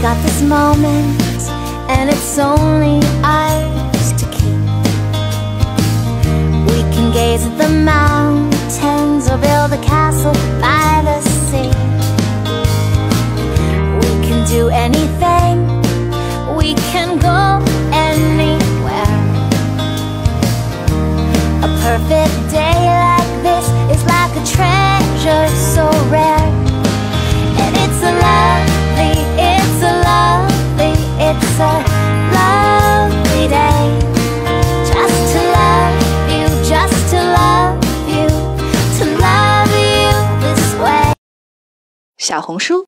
got this moment, and it's only ours to keep. We can gaze at the mountains or build a castle by the sea. We can do anything, we can go anywhere. A perfect day like this is like a treasure so rare. And it's a lovely day, just to love you, just to love you, to love you this way. 小红书